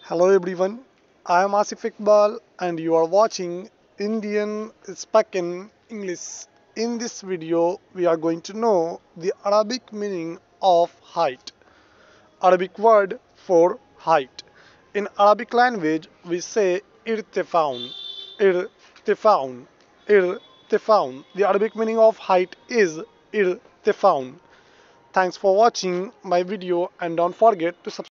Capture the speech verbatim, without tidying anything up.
Hello everyone, I am Asif Iqbal and you are watching Indian Spoken English. In this video, we are going to know the Arabic meaning of height. Arabic word for height. In Arabic language, we say irtifaun, irtifaun, irtifaun. The Arabic meaning of height is irtifaun. Thanks for watching my video and don't forget to subscribe.